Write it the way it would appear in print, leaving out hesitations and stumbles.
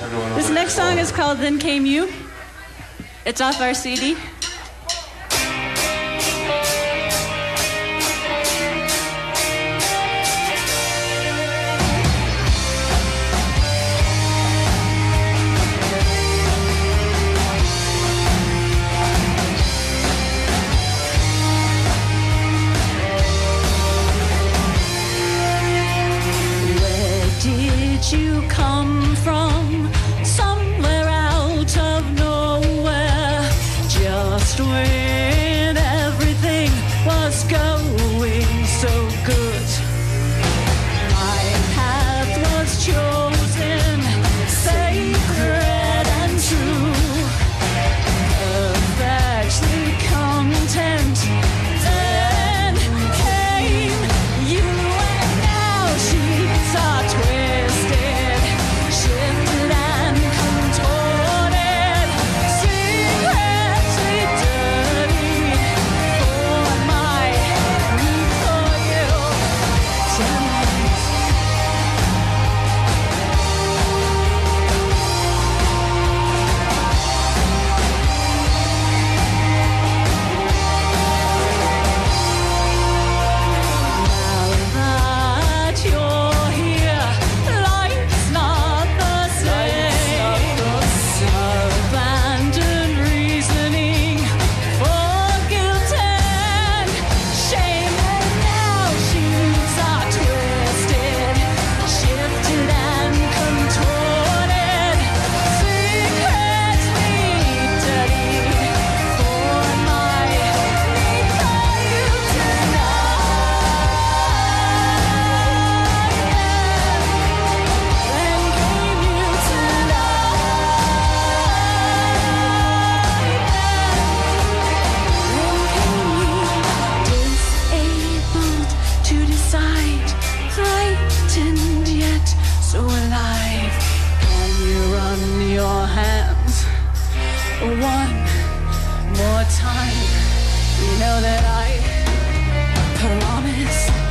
This next song is called Then Came You. It's off our CD. You come from somewhere out of nowhere, just when everything was going so good. My path was chosen, sacred and true, perfectly content. Then came you, and now sheets are twisted, shifted and contorted, secretly dirty for my recoil tonight. Now that you're here, life's not the same. Abandoned reasoning for guilt and shame, and now sheets are twisted, shifted and contorted, secretly dirty for my need for you tonight. Then came you disabled to decide, frightened yet so alive. Can you run your hands one more time? You know that I promise